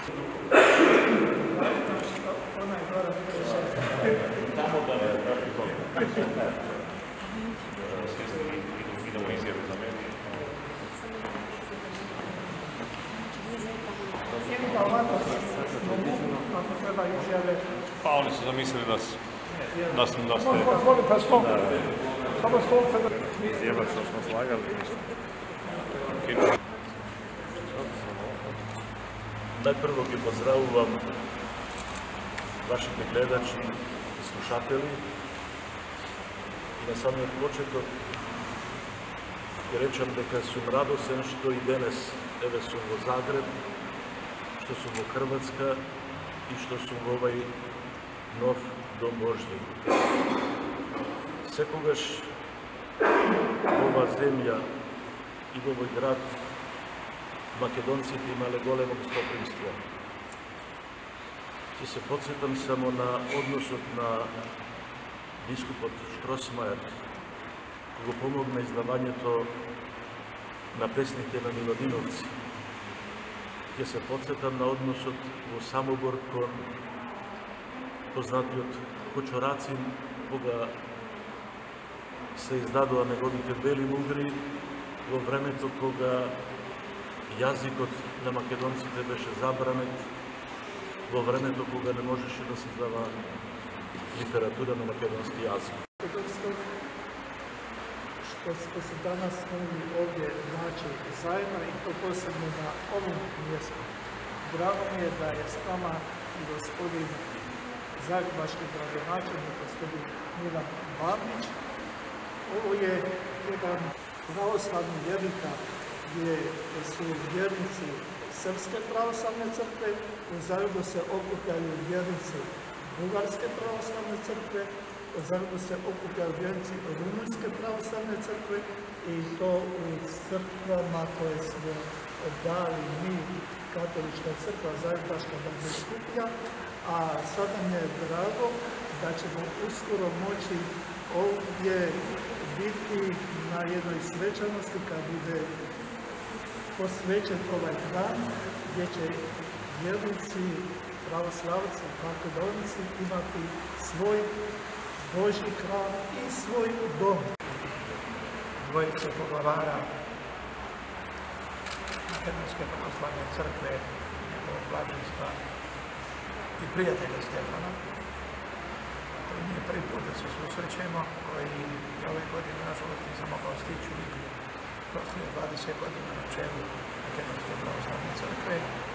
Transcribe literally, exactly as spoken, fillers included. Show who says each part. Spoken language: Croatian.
Speaker 1: Tamo da ne idemo izjave za meni. Pa oni su zamislili da su da smo da ste izjava što smo slagali.
Speaker 2: Najprvo bih pozdravujem vaši gledači i slušatelji i na samom početku rečem дека сум радосен што и денес еве сум во Загреб, што сум во Хрватска и што сум во овај нов дом Божји. Секогаш во оваа земја и во овој град македонците имале големо гостопримство. Ќе се подсетам само на односот на бискупот Штросмајер, кој го помогна издавањето на песните на Милодиновци. Ќе се подсетам на односот во Самобор кон познатиот Кочорацин, кога се издадоа неговите бели мудри во времето кога јазикот на македонците беше забранет, во времето кога не можеше да се издава литература на македонски јазик.
Speaker 3: Što smo se danas mogli ovdje naći zajedno i to posebno na ovom mjestu. Drago mi je da je s nama i gospodin zagrebački gradonačelnik, gospodin Milan Bandić. Ovo je jedan pravoslavni vjernika gdje su vjernici Srpske pravoslavne crkve, u Zagrebu se okupljaju vjernici Bugarske pravoslavne crkve, u Zagrebu se okupljaju vjernici Rumunjske pravoslavne crkve i to u crkvama koje smo dali mi, Katolička crkva Zagrebačka biskupija, a sad nam je drago da ćemo uskoro moći ovdje biti na jednoj svečanosti kad bude posvećen ovaj dan, gdje će vjernici, pravoslavci, makedonci imati svoj Božji hram i svoj dom.
Speaker 4: Dvojice poglavara Makedonske pravoslavne crkve, njegovog blaženstva i prijatelja Stefana, koji nije prvi put da se susrećemo, koji je ove godine nažalost nisam mogao stići u Liblju. Prošlo je dvadeset godina na čelu Makedonske pravoslavne crkve.